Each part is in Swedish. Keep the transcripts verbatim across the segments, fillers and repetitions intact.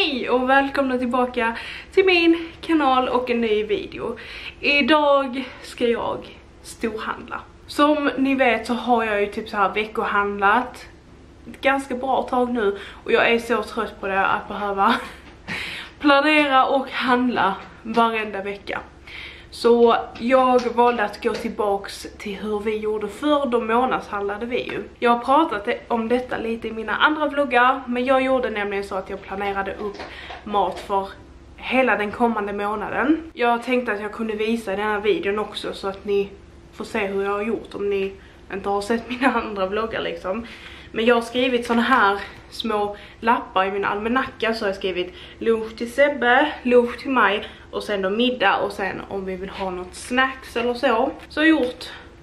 Hej och välkomna tillbaka till min kanal och en ny video. Idag ska jag storhandla. Som ni vet så har jag ju typ så här veckohandlat ett ganska bra tag nu. Och jag är så trött på det att behöva planera och handla varenda vecka. Så jag valde att gå tillbaks till hur vi gjorde förr, då månadshandlade vi ju. Jag har pratat om detta lite i mina andra vloggar, men jag gjorde nämligen så att jag planerade upp mat för hela den kommande månaden. Jag tänkte att jag kunde visa i den här videon också så att ni får se hur jag har gjort om ni inte har sett mina andra vloggar liksom. Men jag har skrivit såna här små lappar i min almanacka, så har jag skrivit lunch till Sebbe, lunch till mig och sen då middag och sen om vi vill ha något snacks eller så. Så jag har gjort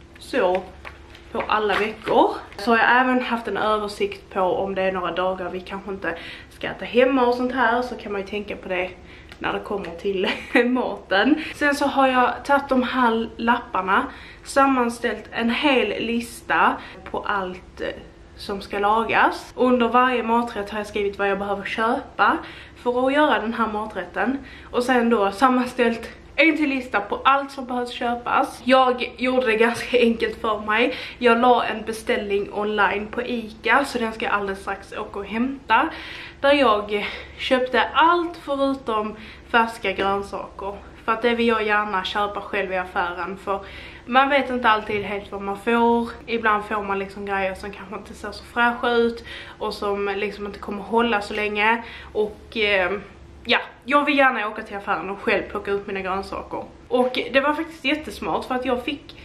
så på alla veckor. Så har jag även haft en översikt på om det är några dagar vi kanske inte ska äta hemma och sånt här, så kan man ju tänka på det när det kommer till maten. Sen så har jag tagit de här lapparna, sammanställt en hel lista på allt som ska lagas. Under varje maträtt har jag skrivit vad jag behöver köpa för att göra den här maträtten. Och sen då sammanställt en till lista på allt som behövs köpas. Jag gjorde det ganska enkelt för mig. Jag la en beställning online på Ica, så den ska jag alldeles strax åka och hämta. Där jag köpte allt förutom färska grönsaker. För att det vill jag gärna köpa själv i affären, för man vet inte alltid helt vad man får. Ibland får man liksom grejer som kanske inte ser så fräscha ut och som liksom inte kommer hålla så länge. Och eh, ja, jag vill gärna åka till affären och själv plocka ut mina grönsaker. Och det var faktiskt jättesmart, för att jag fick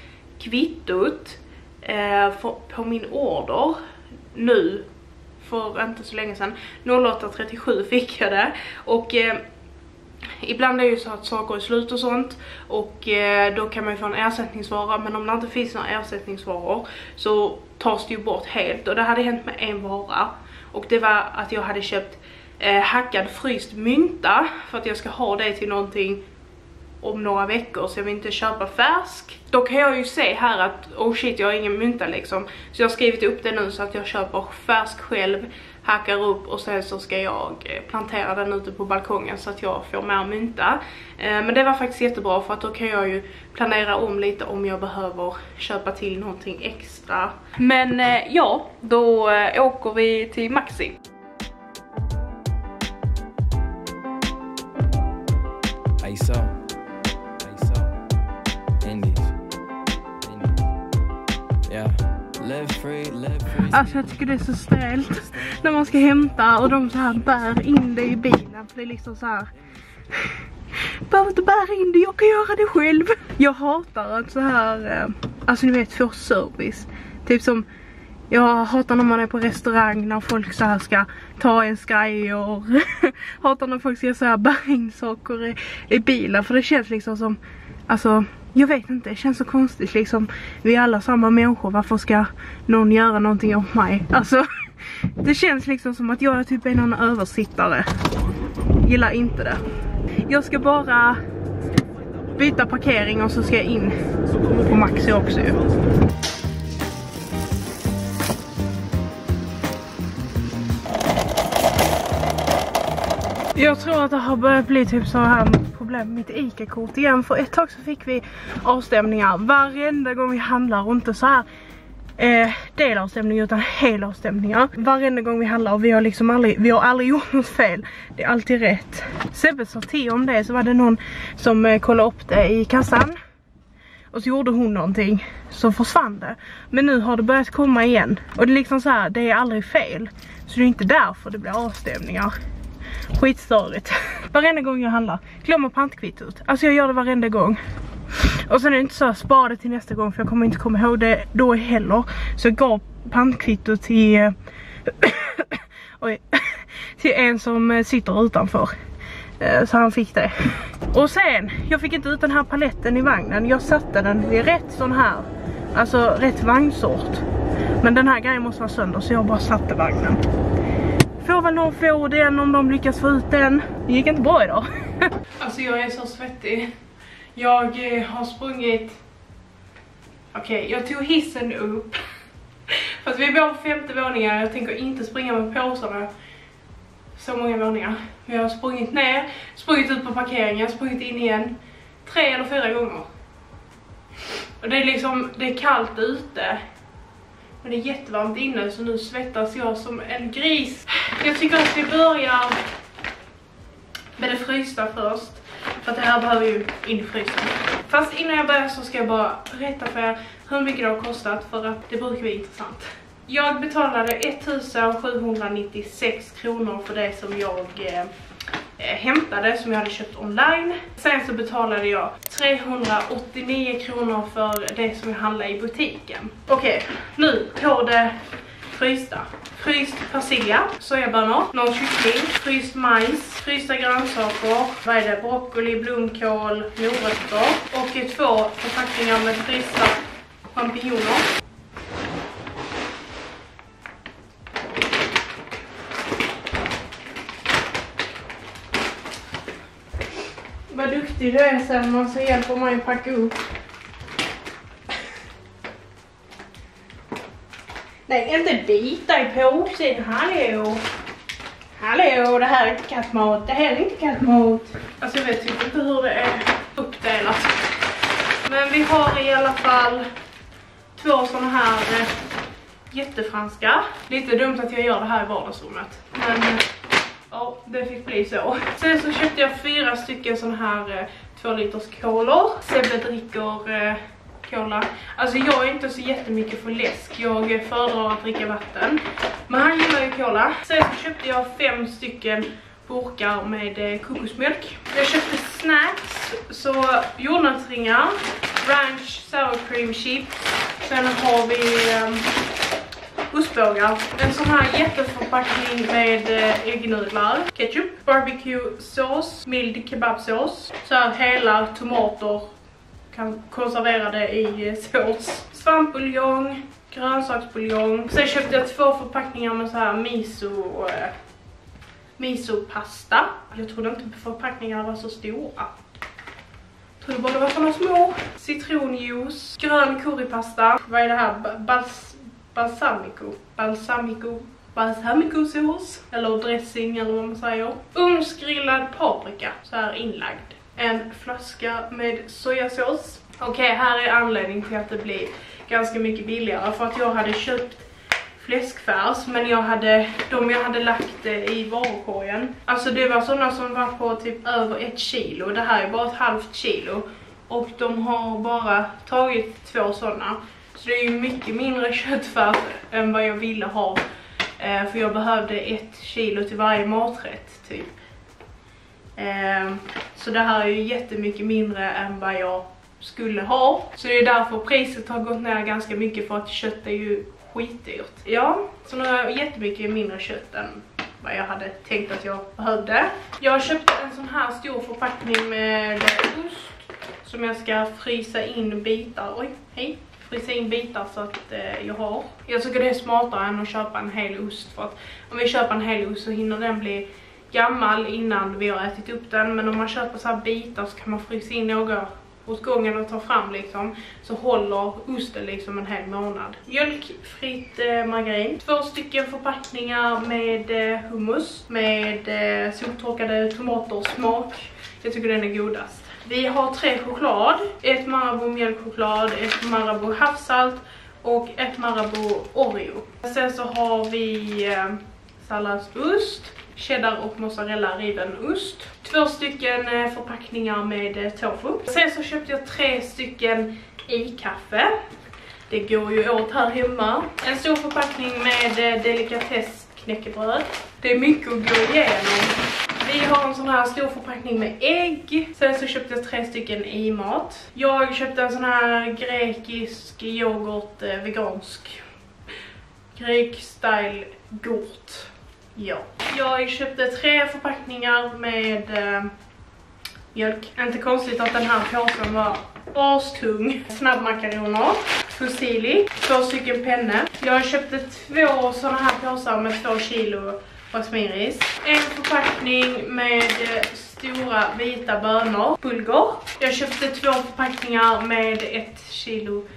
kvittot eh, för, på min order nu för inte så länge sedan. noll åtta trettiosju fick jag det. Och eh, ibland är det ju så att saker är slut och sånt, och eh, då kan man ju få en ersättningsvara. Men om det inte finns några ersättningsvaror så tas det ju bort helt. Och det hade hänt med en vara, och det var att jag hade köpt eh, hackad fryst mynta för att jag ska ha det till någonting om några veckor, så jag vill inte köpa färsk. Då kan jag ju se här att oh shit, jag har ingen mynta liksom. Så jag har skrivit upp det nu så att jag köper färsk själv, hackar upp och sen så ska jag plantera den ute på balkongen så att jag får mer mynta. Men det var faktiskt jättebra, för att då kan jag ju planera om lite om jag behöver köpa till någonting extra. Men ja, då åker vi till Maxi. Iso. Iso. Indies. Yeah. Live free, live free. Alltså jag tycker det är så stelt när man ska hämta och de så här bär in det i bilen, för det är liksom så här. Behöver inte bära in det, jag kan göra det själv. Jag hatar att så här, alltså ni vet, få service. Typ som, jag hatar när man är på restaurang när folk så här ska ta en grejer. Hatar när folk ska så här bära in saker i, i bilen, för det känns liksom som, alltså jag vet inte, det känns så konstigt liksom. Vi är alla samma människor, varför ska någon göra någonting åt mig? Alltså, det känns liksom som att jag är typ en översittare. Gillar inte det. Jag ska bara byta parkering och så ska jag in på Maxi också ju. Jag tror att det har börjat bli typ så här problem med mitt Ica-kort igen. För ett tag så fick vi avstämningar varenda gång vi handlar, och inte så här eh, delavstämningar utan helavstämningar. Varenda gång vi handlar, och vi har liksom aldrig, vi har aldrig gjort något fel. Det är alltid rätt. Sebbe sa till om det, så var det någon som eh, kollade upp det i kassan. Och så gjorde hon någonting, så försvann det. Men nu har det börjat komma igen. Och det är liksom så här, det är aldrig fel. Så det är inte därför det blir avstämningar. Skitstörigt. Varenda gång jag handlar glömmer pantkvittot. Alltså jag gör det varenda gång. Och sen är det inte så att spara det till nästa gång, för jag kommer inte komma ihåg det då heller. Så jag gav pantkvittot till oj, till en som sitter utanför. Så han fick det. Och sen, jag fick inte ut den här paletten i vagnen. Jag satte den vid rätt sån här, alltså rätt vagnsort. Men den här grejen måste vara sönder, så jag bara satte vagnen. Får väl någon få den om de lyckas få ut den. Det gick inte bra idag. Alltså jag är så svettig. Jag eh, har sprungit. Okej, okay, jag tog hissen upp. Fast vi bor på femte våningen. Jag tänker inte springa med påsarna så många våningar. Jag har sprungit ner, sprungit ut på parkeringen, sprungit in igen. Tre eller fyra gånger. Och det är liksom, det är kallt ute. Men det är jättevarmt inne så nu svettas jag som en gris. Jag tycker att vi börjar med det frysta först. För att det här behöver ju in i frysen. Fast innan jag börjar så ska jag bara berätta för er hur mycket det har kostat. För att det brukar bli intressant. Jag betalade ettusen sjuhundranittiosex kronor för det som jag eh, hämtade, som jag hade köpt online. Sen så betalade jag trehundraåttionio kronor för det som jag handlade i butiken. Okej, okay, nu på det frysta. Fryst persilja, sojabönor, någon kyckling, fryst majs, frysta grönsaker, vad är det? Broccoli, blomkål, morötter och två förpackningar med frysta champinjoner. Vad duktig du är sen, man så hjälper mig att packa upp. Nej, inte bita i påsen. Hallå. Hallå, det här är inte kattmat. Det här är inte kattmat. Alltså jag vet typ inte hur det är uppdelat. Men vi har i alla fall två sådana här eh, jättefranska. Lite dumt att jag gör det här i vardagsrummet. Men ja, det fick bli så. Sen så köpte jag fyra stycken sådana här eh, två liters kolor. Sebbe dricker eh, cola. Alltså jag är inte så jättemycket för läsk. Jag föredrar att dricka vatten. Men han gillar ju cola. Sen så köpte jag fem stycken burkar med eh, kokosmjölk. Jag köpte snacks. Så jordnötsringar, ranch, sour cream chips. Sen har vi eh, ostbågar. En sån här jätteförpackning med eh, äggnudlar, ketchup, barbecue sås, mild kebabsås. Så här hela tomater kan konserverade i eh, sås. Svampbuljong, grönsaksbuljong. Sen köpte jag två förpackningar med så här miso eh, misopasta. Jag trodde inte förpackningarna var så stora. Jag trodde bara det var såna små. Citronjuice, grön currypasta. Vad är det här? Bals balsamico. Balsamico. Balsamico-sås. Eller dressing eller vad man säger. Ugnsgrillad paprika. Så här inlagd. En flaska med sojasås. Okej, okay, här är anledningen till att det blir ganska mycket billigare. För att jag hade köpt fläskfärs, men jag hade, de jag hade lagt i varukorgen. Alltså det var sådana som var på typ över ett kilo. Det här är bara ett halvt kilo. Och de har bara tagit två sådana. Så det är ju mycket mindre köttfärs än vad jag ville ha. För jag behövde ett kilo till varje maträtt typ. Så det här är ju jättemycket mindre än vad jag skulle ha. Så det är därför priset har gått ner ganska mycket, för att kött är ju skitdyrt. Ja, så nu har jag jättemycket mindre kött än vad jag hade tänkt att jag behövde. Jag köpte en sån här stor förpackning med ost som jag ska frysa in bitar. Oj, hej. Frysa in bitar så att eh, jag har. Jag tycker det är smartare än att köpa en hel ost. För att om vi köper en hel ost så hinner den bli gammal innan vi har ätit upp den. Men om man köper så här bitar så kan man frysa in några åt gången och ta fram liksom. Så håller osten liksom en hel månad. Mjölkfritt eh, margarin. Två stycken förpackningar med eh, hummus. Med eh, soltorkade tomater smak. Jag tycker den är godast. Vi har tre choklad. Ett Marabou mjölkchoklad, ett Marabou havssalt och ett Marabou Oreo. Sen så har vi eh, salladsost, cheddar och mozzarella riven ost. Två stycken eh, förpackningar med eh, tofu. Sen så köpte jag tre stycken i-kaffe. Det går ju åt här hemma. En stor förpackning med eh, delikatess knäckebröd. Det är mycket att gå igenom. Vi har en sån här stor förpackning med ägg. Sen så köpte jag tre stycken i mat. Jag köpte en sån här grekisk yoghurt, eh, vegansk. Grek-style gurt. Ja. Jag köpte tre förpackningar med eh, mjölk. Inte konstigt att den här påsen var astung. Snabbmakaroner, fusilli, två stycken penne. Jag köpte två såna här påsar med två kilo basmiriris. En förpackning med stora vita bönor, bulgur. Jag köpte två förpackningar med ett kilo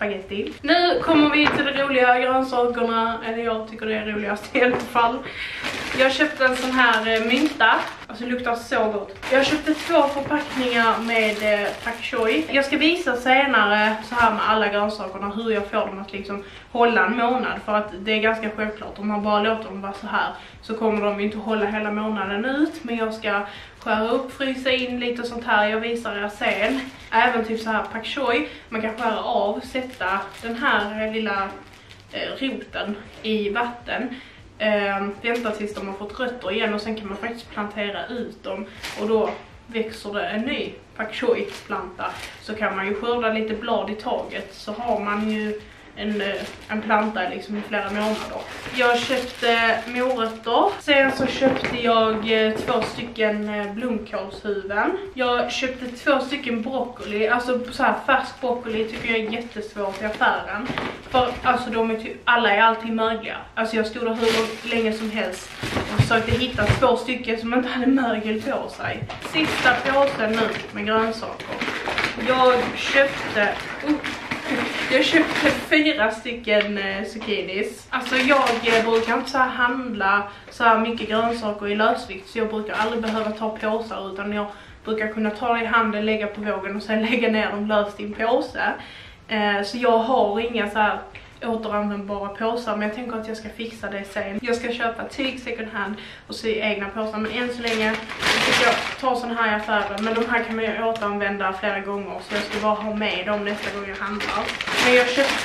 spaghetti. Nu kommer vi till de roliga grönsakerna, eller jag tycker det är roligast i alla fall. Jag köpte en sån här eh, mynta, alltså det luktar så gott. Jag köpte två förpackningar med eh, pak choi. Jag ska visa senare så här med alla grönsakerna hur jag får dem att liksom hålla en månad. För att det är ganska självklart, om man bara låter dem vara så här så kommer de inte hålla hela månaden ut. Men jag ska skära upp, frysa in lite sånt här, jag visar er sen. Även typ så här pak choi, man kan skära av, sätta den här lilla eh, roten i vatten. Eh, vänta tills de har fått rötter igen och sen kan man faktiskt plantera ut dem. Och då växer det en ny pak choi planta. Så kan man ju skörda lite blad i taget, så har man ju en, en planta liksom i flera månader. Jag köpte morötter. Sen så köpte jag två stycken blomkålshuvuden. Jag köpte två stycken broccoli. Alltså så här färsk broccoli tycker jag är jättesvårt i affären. För alltså de är typ, alla är alltid mögliga. Alltså jag stod där hur länge som helst och försökte hitta två stycken som inte hade mögel på sig. Sista påsen nu med grönsaker. Jag köpte... Uh, Jag köpte fyra stycken eh, zucchinis. Alltså jag eh, brukar inte så här handla så här mycket grönsaker i lösvikt. Så jag brukar aldrig behöva ta påsar, utan jag brukar kunna ta det i handen, lägga på vågen och sen lägga ner dem löst i en påse. Eh, så jag har inga så här återanvändbara påsar, men jag tänker att jag ska fixa det sen. Jag ska köpa tyg second hand och sy egna påsar, men än så länge ska jag ta såna här i affären. Men de här kan man ju återanvända flera gånger, så jag ska bara ha med dem nästa gång jag handlar. Men jag köpte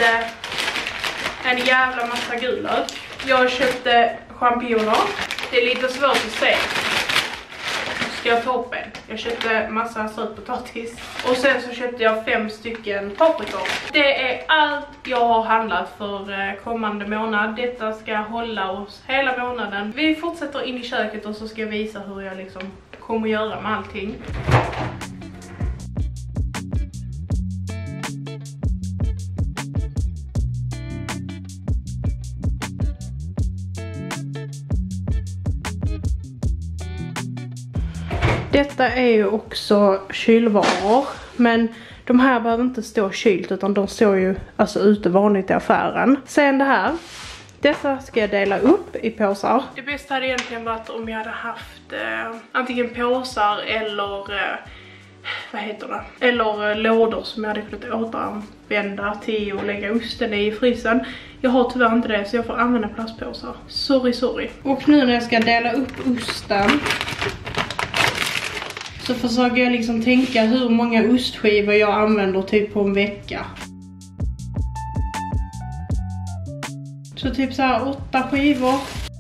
en jävla massa gulök. Jag köpte champinjoner. Det är lite svårt att se. Ska jag ta upp en? Jag köpte massa sötpotatis. Och sen så köpte jag fem stycken paprikor. Det är allt jag har handlat för kommande månad. Detta ska hålla oss hela månaden. Vi fortsätter in i köket och så ska jag visa hur jag liksom kommer göra med allting. Detta är ju också kylvaror, men de här behöver inte stå kylt utan de står ju alltså ute vanligt i affären. Sen det här, dessa ska jag dela upp i påsar. Det bästa hade egentligen varit om jag hade haft eh, antingen påsar eller eh, vad heter det? Eller eh, lådor som jag hade kunnat återanvända till att lägga osten i frysen. Jag har tyvärr inte det, så jag får använda plastpåsar. Sorry, sorry. Och nu när jag ska dela upp osten så försöker jag liksom tänka hur många ostskivor jag använder typ på en vecka. Så typ så här åtta skivor.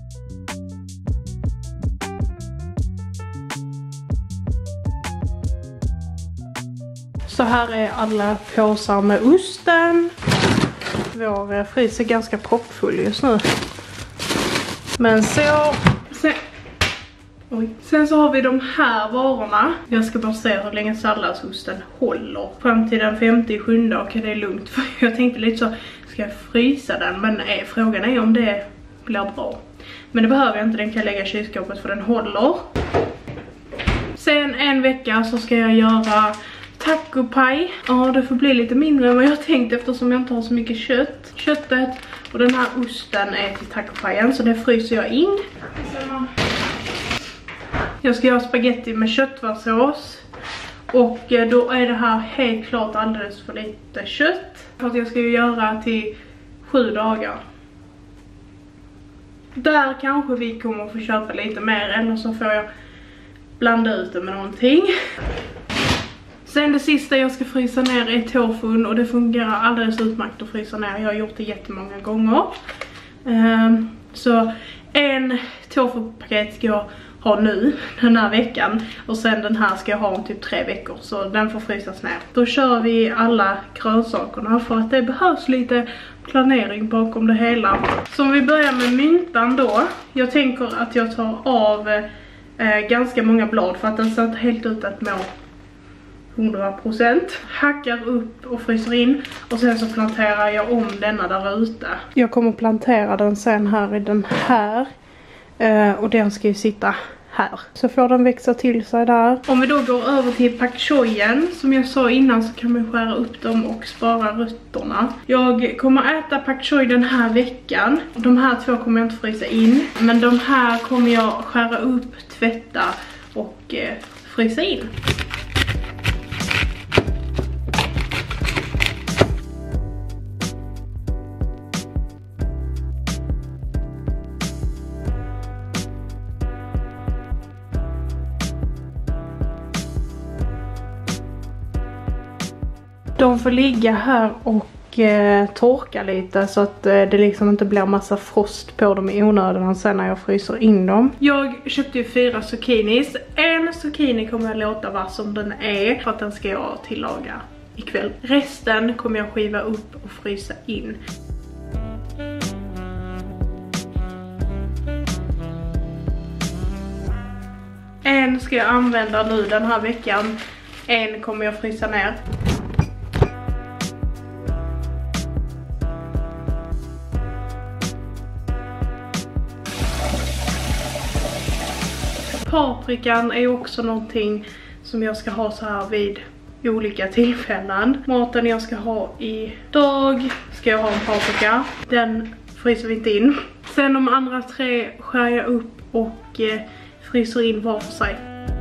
Så här är alla påsar med osten. Vår frys är ganska proppfull just nu. Men så... Sen, oj. Sen så har vi de här varorna. Jag ska bara se hur länge salladsosten håller. Fram till den femte sjunde, och det är lugnt. För jag tänkte lite så, ska jag frysa den? Men nej, frågan är om det blir bra. Men det behöver jag inte, den kan jag lägga i kylskåpet för den håller. Sen en vecka så ska jag göra tacopaj. Ja, det får bli lite mindre än vad jag tänkt eftersom jag inte har så mycket kött. Köttet och den här osten är till tacopajen, så det fryser jag in. Jag ska göra spaghetti med köttfärssås. Och då är det här helt klart alldeles för lite kött. För att jag ska ju göra till sju dagar. Där kanske vi kommer att få köpa lite mer, eller så får jag blanda ut det med någonting. Sen det sista jag ska frysa ner är tofun, och det fungerar alldeles utmärkt att frysa ner. Jag har gjort det jättemånga gånger. Um, så en tofupaket ska jag ha nu den här veckan, och sen den här ska jag ha om typ tre veckor, så den får frysas ner. Då kör vi alla grönsakerna för att det behövs lite planering bakom det hela. Så om vi börjar med myntan då. Jag tänker att jag tar av eh, ganska många blad för att den ser inte helt ut att må hundra procent. Hackar upp och fryser in, och sen så planterar jag om denna där ute. Jag kommer plantera den sen här i den här. Uh, och den ska ju sitta här. Så får den växa till sig där. Om vi då går över till pak choyen, som jag sa innan så kan man skära upp dem och spara rötterna. Jag kommer äta pak choi den här veckan. De här två kommer jag inte frysa in. Men de här kommer jag skära upp, tvätta och eh, frysa in. De får ligga här och eh, torka lite så att eh, det liksom inte blir massa frost på dem i onödan sen när jag fryser in dem. Jag köpte ju fyra zucchinis. En zucchini kommer jag låta vara som den är för att den ska jag tillaga ikväll. Resten kommer jag skiva upp och frysa in. En ska jag använda nu den här veckan. En kommer jag frysa ner. Paprikan är också någonting som jag ska ha så här vid olika tillfällen. Maten jag ska ha idag ska jag ha en paprika. Den fryser vi inte in. Sen de andra tre skär jag upp och eh, fryser in var för sig.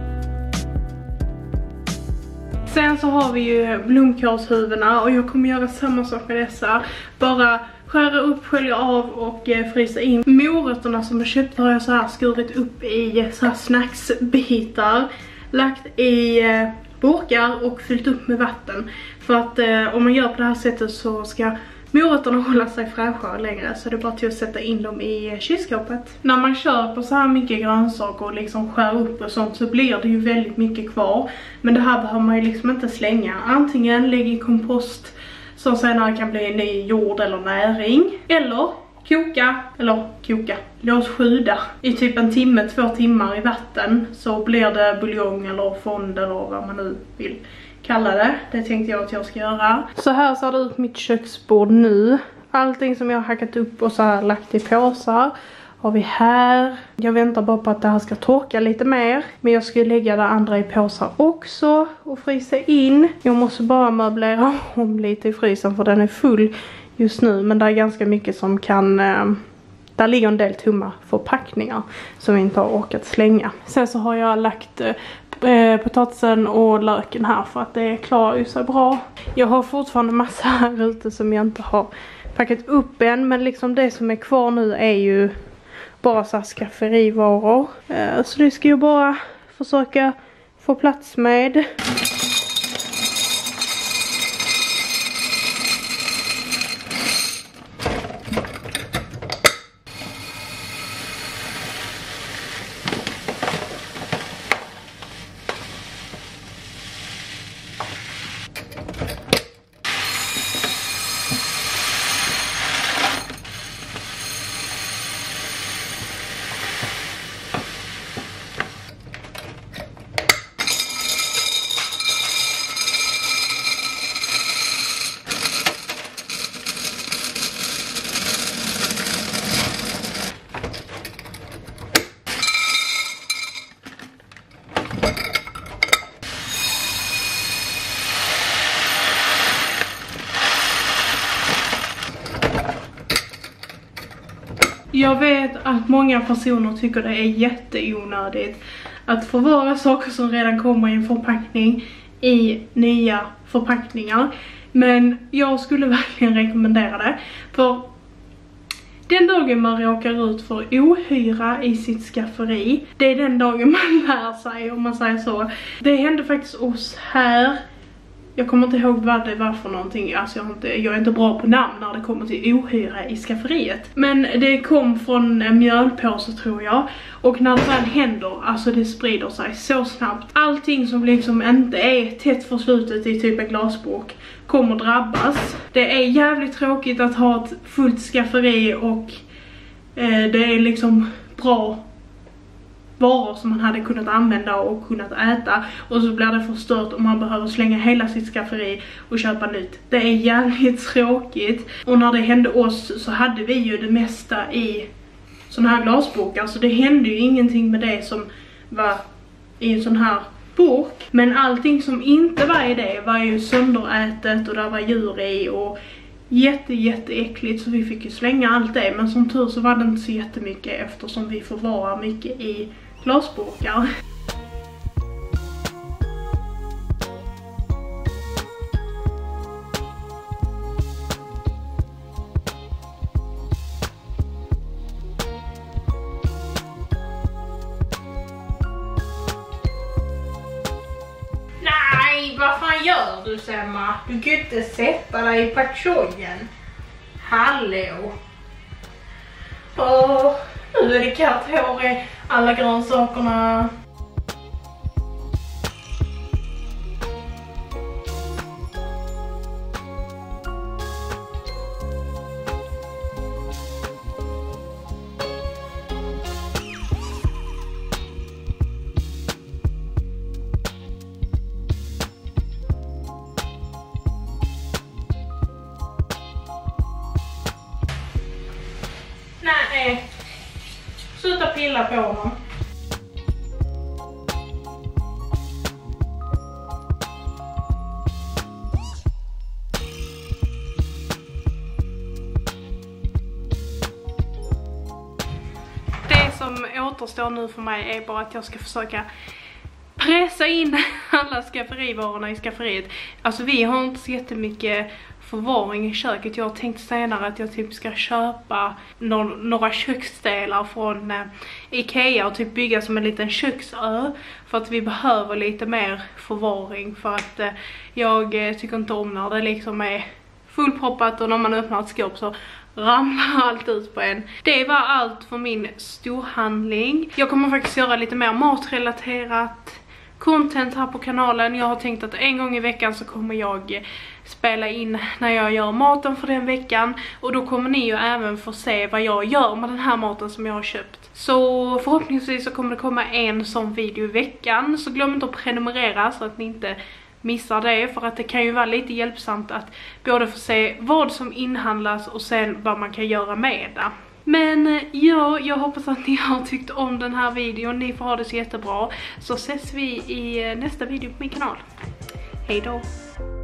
Sen så har vi ju blomkålshuvudena och jag kommer göra samma sak med dessa. Bara skära upp, skölja av och eh, frysa in. Morötterna som jag köpt har jag så här skurit upp i så här snacksbitar. Lagt i eh, burkar och fyllt upp med vatten. För att eh, om man gör på det här sättet så ska morötterna hålla sig fräscha längre. Så det är bara till att sätta in dem i kylskåpet. När man köper så här mycket grönsaker och liksom skär upp och sånt så blir det ju väldigt mycket kvar. Men det här behöver man ju liksom inte slänga. Antingen lägga i kompost som senare kan bli ny jord eller näring. Eller koka, eller koka, låt sjuda i typ en timme, två timmar i vatten. Så blir det buljong eller fond eller vad man nu vill kalla det. Det tänkte jag att jag ska göra. Så här ser det ut mitt köksbord nu. Allting som jag har hackat upp och så här lagt i påsar har vi här. Jag väntar bara på att det här ska torka lite mer. Men jag ska lägga det andra i påsar också och frysa in. Jag måste bara möblera om lite i frysen för den är full just nu. Men det är ganska mycket som kan... Eh, där ligger en del tomma förpackningar som vi inte har orkat slänga. Sen så har jag lagt eh, potatisen och löken här för att det klarar ju sig bra. Jag har fortfarande massa här ute som jag inte har packat upp än. Men liksom det som är kvar nu är ju bara så här skafferivaror. Eh, så det ska jag bara försöka få plats med. Jag vet att många personer tycker det är jätteonödigt att förvara saker som redan kommer i en förpackning i nya förpackningar. Men jag skulle verkligen rekommendera det. För den dagen man råkar ut för ohyra i sitt skafferi, det är den dagen man lär sig, om man säger så. Det hände faktiskt oss här. Jag kommer inte ihåg vad det var för någonting. Alltså jag är inte, jag är inte bra på namn när det kommer till ohyra i skafferiet. Men det kom från en mjölpåse tror jag. Och när det väl händer, alltså det sprider sig så snabbt. Allting som liksom inte är tätt förslutet i typ en glasburk kommer drabbas. Det är jävligt tråkigt att ha ett fullt skafferi och eh, det är liksom bra varor som man hade kunnat använda och kunnat äta, och så blir det förstört om man behöver slänga hela sitt skafferi och köpa nytt. Det är jävligt tråkigt. Och när det hände oss så hade vi ju det mesta i såna här glasburkar, så det hände ju ingenting med det som var i en sån här burk. Men allting som inte var i det var ju sönderätet och där var djur i och jätte jätteäckligt, så vi fick ju slänga allt det. Men som tur så var det inte så jättemycket eftersom vi förvarar mycket i glasburkar. Vad fan gör du, Semma? Du kan inte sätta dig i patchojen. Hallå. Åh, nu är det kallt hår i alla grönsakerna. Nej, sluta pilla på honom. Det som återstår nu för mig är bara att jag ska försöka pressa in alla skafferivarorna i skafferiet. Alltså vi har inte så jättemycket förvaring i köket. Jag har tänkt senare att jag typ ska köpa no några köksdelar från eh, Ikea och typ bygga som en liten köksö. För att vi behöver lite mer förvaring. För att eh, jag eh, tycker inte om när det liksom är fullproppat och när man öppnar ett skåp så ramlar allt ut på en. Det var allt för min storhandling. Jag kommer faktiskt göra lite mer matrelaterat content här på kanalen. Jag har tänkt att en gång i veckan så kommer jag spela in när jag gör maten för den veckan. Och då kommer ni ju även få se vad jag gör med den här maten som jag har köpt. Så förhoppningsvis så kommer det komma en sån video i veckan. Så glöm inte att prenumerera så att ni inte missar det. För att det kan ju vara lite hjälpsamt att både få se vad som inhandlas och sen vad man kan göra med det. Men ja, jag hoppas att ni har tyckt om den här videon. Ni får ha det så jättebra. Så ses vi i nästa video på min kanal. Hej då!